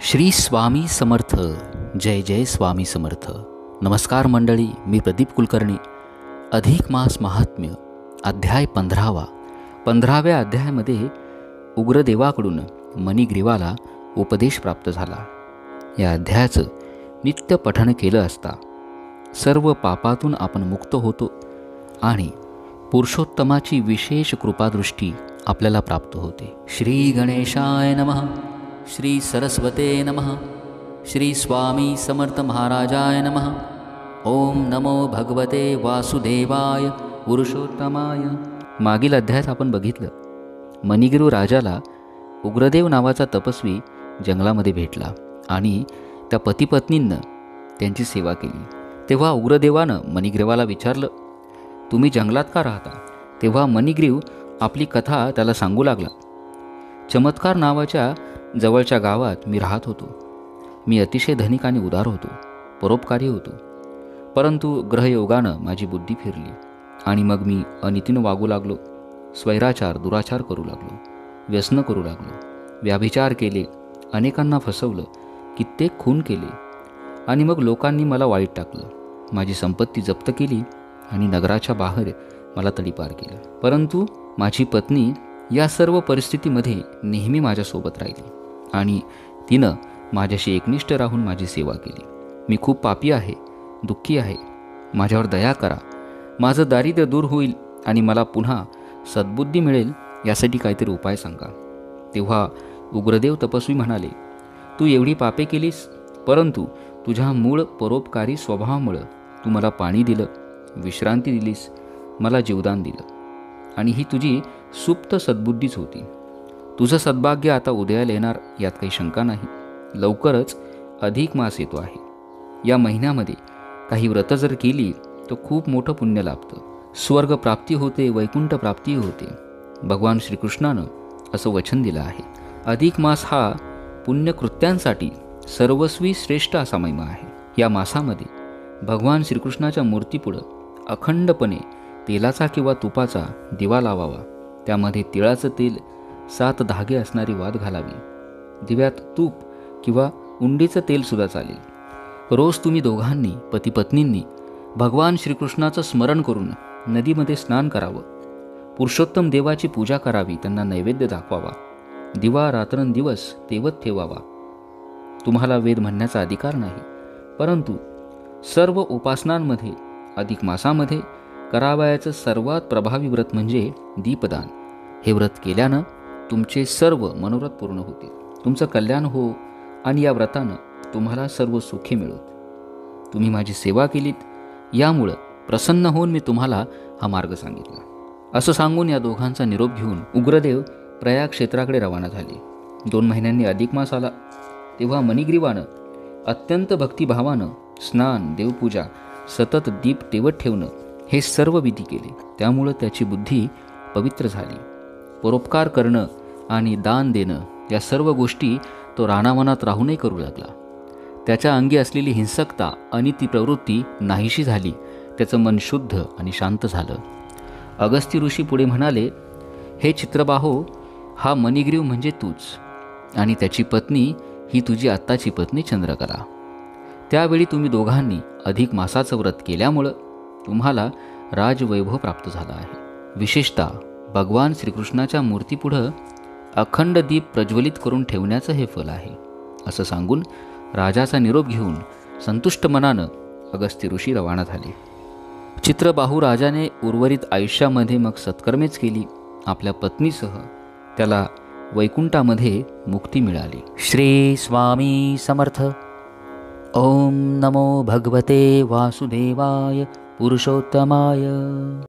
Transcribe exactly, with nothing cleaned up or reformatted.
श्री स्वामी समर्थ. जय जय स्वामी समर्थ. नमस्कार मंडळी, मी प्रदीप कुलकर्णी. अधिक मास महात्म्य अध्याय पंधरावा. पंधराव्या अध्यायामध्ये उग्रदेवाकडून मणिग्रीवाला उपदेश प्राप्त झाला. या अध्यायाचं नित्य पठण केलं असता सर्व पापातून आपण मुक्त होतो आणि पुरुषोत्तमाची विशेष कृपादृष्टी आपल्याला प्राप्त होते. श्री गणेशाय नमः. श्री सरस्वते नमः. श्री स्वामी समर्थ महाराजाय नमः. ओम नमो भगवते वासुदेवाय पुरुषोत्तमाय. मागील अध्यायात आपण बघितलं, मणिगिरू राजाला उग्रदेव नावाचा तपस्वी जंगलामध्ये भेटला आणि त्या पतिपत्नींनं त्यांची सेवा केली. तेव्हा उग्रदेवानं मणिग्रीवाला विचारलं, तुम्ही जंगलात का राहता? तेव्हा मणिग्रीव आपली कथा त्याला सांगू लागला. चमत्कार नावाच्या जवळच्या गावात मी राहत होतो. मी अतिशय धनिक आणि उदार होतो, परोपकारी होतो. परंतु ग्रहयोगानं माझी बुद्धी फिरली आणि मग मी अनितीनं वागू लागलो. स्वैराचार दुराचार करू लागलो, व्यसन करू लागलो, व्याभिचार केले, अनेकांना फसवलं, कित्येक खून केले आणि मग लोकांनी मला वाईट टाकलं. माझी संपत्ती जप्त केली आणि नगराच्या बाहेर मला तडीपार केलं. परंतु माझी पत्नी या सर्व परिस्थितीमध्ये नेहमी माझ्यासोबत राहिली आणि तिनं माझ्याशी एकनिष्ठ राहून माझी सेवा केली. मी खूप पापी आहे, दुःखी आहे. माझ्यावर दया करा. माझं दारिद्र्य दूर होईल आणि मला पुन्हा सद्बुद्धी मिळेल, यासाठी काहीतरी उपाय सांगा. तेव्हा उग्रदेव तपस्वी म्हणाले, तू एवढी पापे केलीस, परंतु तुझ्या मूळ परोपकारी स्वभावामुळं तू मला पाणी दिलं, विश्रांती दिलीस, मला जीवदान दिलं आणि ही तुझी सुप्त सद्बुद्धीच होती. तुझं सद्भाग्य आता उदयाला येणार, यात काही शंका नाही. लवकरच अधिक मास येतो आहे. या महिन्यामध्ये काही व्रत जर केली तर खूप मोठं पुण्य लाभतं. स्वर्ग प्राप्ती होते, वैकुंठ प्राप्ती होते. भगवान श्रीकृष्णानं असं वचन दिलं आहे. अधिक मास हा पुण्यकृत्यांसाठी सर्वस्वी श्रेष्ठ असा महिमा आहे. या मासामध्ये भगवान श्रीकृष्णाच्या मूर्तीपुढं अखंडपणे तेलाचा किंवा तुपाचा दिवा लावावा. त्यामध्ये तिळाचं तेल सात धागे असणारी वात घालावी. दिव्यात तूप किंवा उंडीचं तेलसुद्धा चालेल. रोज तुम्ही दोघांनी पतिपत्नींनी भगवान श्रीकृष्णाचं स्मरण करून नदीमध्ये स्नान करावं. पुरुषोत्तम देवाची पूजा करावी, त्यांना नैवेद्य दाखवावा. दिवा रात्रंदिवस तेवत ठेवावा. तुम्हाला वेद म्हणण्याचा अधिकार नाही, परंतु सर्व उपासनांमध्ये अधिक मासामध्ये करावयाचं सर्वात प्रभावी व्रत म्हणजे दीपदान. हे व्रत केल्यानं तुमचे सर्व मनोरथ पूर्ण होतील, तुमचं कल्याण हो आणि या व्रतानं तुम्हाला सर्व सुखे मिळोत. तुम्ही माझी सेवा केलीत, यामुळं प्रसन्न होऊन मी तुम्हाला हा मार्ग सांगितला. असं सांगून या दोघांचा निरोप घेऊन उग्रदेव प्रयाग क्षेत्राकडे रवाना झाले. दोन महिन्यांनी अधिक मास आला. तेव्हा मणिग्रीवानं अत्यंत भक्तिभावानं स्नान, देवपूजा, सतत दीप तेवत ठेवणं हे सर्व विधी केले. त्यामुळं त्याची बुद्धी पवित्र झाली. परोपकार करणं आणि दान देणं या सर्व गोष्टी तो रानावनात राहूनही करू लागला. त्याच्या अंगी असलेली हिंसकता, अनिती प्रवृत्ती नाहीशी झाली. त्याचं मन शुद्ध आणि शांत झालं. अगस्ती ऋषी पुढे म्हणाले, हे चित्रबाहो, हा मणिग्रीव म्हणजे तूच आणि त्याची पत्नी ही तुझी आत्ताची पत्नी चंद्रकला. त्यावेळी तुम्ही दोघांनी अधिक मासाचं व्रत केल्यामुळं तुम्हाला राजवैभव प्राप्त झाला आहे. विशेषतः भगवान श्रीकृष्णाच्या मूर्तीपुढं अखंड दीप प्रज्वलित करून ठेवण्याचं हे फल आहे. असं सांगून राजाचा निरोप घेऊन संतुष्ट मनानं अगस्त्य ऋषी रवाना झाले. चित्रबाहू राजाने उर्वरित आयुष्यामध्ये मग सत्कर्मेच केली. आपल्या पत्नीसह त्याला वैकुंठामध्ये मुक्ती मिळाली. श्री स्वामी समर्थ. ओम नमो भगवते वासुदेवाय पुरुषोत्तमाय.